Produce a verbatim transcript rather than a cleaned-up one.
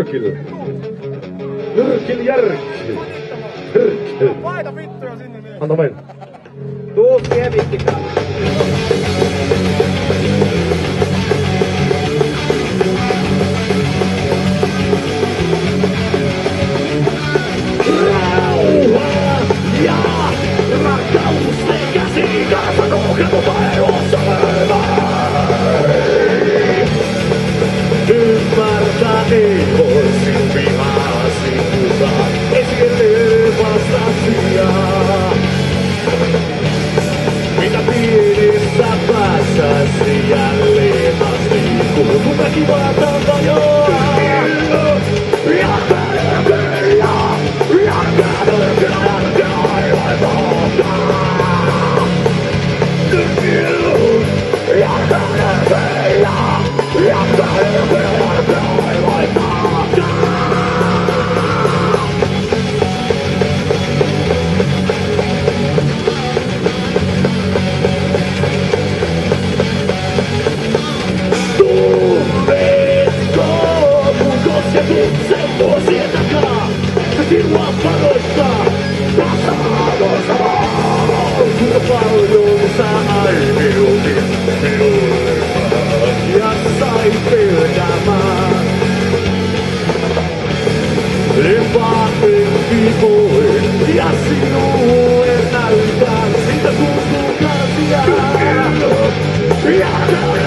Nyrkil. Nyrkil järkil. Nyrkil. Laita vittuja sinne niin. Anna mennä. Tuu kievittikää. Rauha ja rakkaus eikä siitä sanoketo päivässä ymmärtää ei voi sin vihasi kusa esille vastasia. Mitä pienissä päässäsi jälleen asti kuuluu väkivaa tantajoa. Ja kärkyjä, ja kärkyjä, ja kärkyjä. Ja kärkyjä, ja kärkyjä. Kosketuksen vuosien takaa, sinua varoittaa, tasa-arvoista. Kuinka paljon sä aiheutit minulle ja sain pelkäämään. Epäilki voin ja sinulle näytän, siitä tuntuu kärsiä. Ja